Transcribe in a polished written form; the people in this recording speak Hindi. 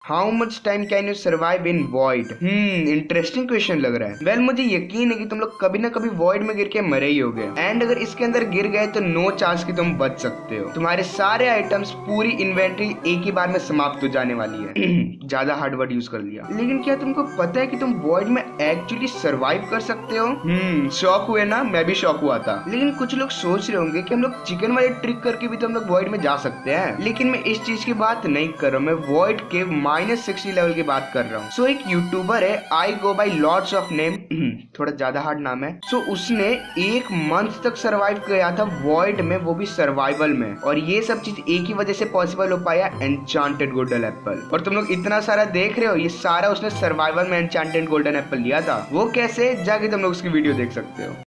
How much time can you survive in void? Interesting question लग रहा है। वेल मुझे यकीन है कि तुम लोग कभी ना कभी वॉइड में गिर के मरे ही होगे, एंड अगर इसके अंदर गिर गए तो नो चांस कि तुम बच सकते हो। तुम्हारे सारे आइटम्स, पूरी इन्वेंटरी एक ही बार में समाप्त हो जाने वाली है। ज्यादा हार्ड वर्ड यूज कर लिया। लेकिन क्या तुमको पता है कि तुम वॉइड में एक्चुअली सर्वाइव कर सकते हो? शॉक हुए ना? मैं भी शॉक हुआ था। लेकिन कुछ लोग सोच रहे होंगे कि हम लोग चिकन वाले ट्रिक करके भी तो हम लोग वॉइड में जा सकते हैं, लेकिन मैं इस चीज की बात नहीं कर रहा हूँ। मैं वॉइड के -60 लेवल की बात कर रहा हूँ। सो एक यूट्यूबर है, I go by lots of name, थोड़ा ज्यादा हार्ड नाम है। सो उसने 1 मंथ तक सर्वाइव किया था वॉइड में, वो भी सर्वाइवल में। और ये सब चीज एक ही वजह से पॉसिबल हो पाया, एन्चांटेड गोल्डन एप्पल। और तुम लोग इतना सारा देख रहे हो, ये सारा उसने सर्वाइवल में एन्चांटेड गोल्डन एप्पल लिया था। वो कैसे, जाके तुम लोग उसकी वीडियो देख सकते हो।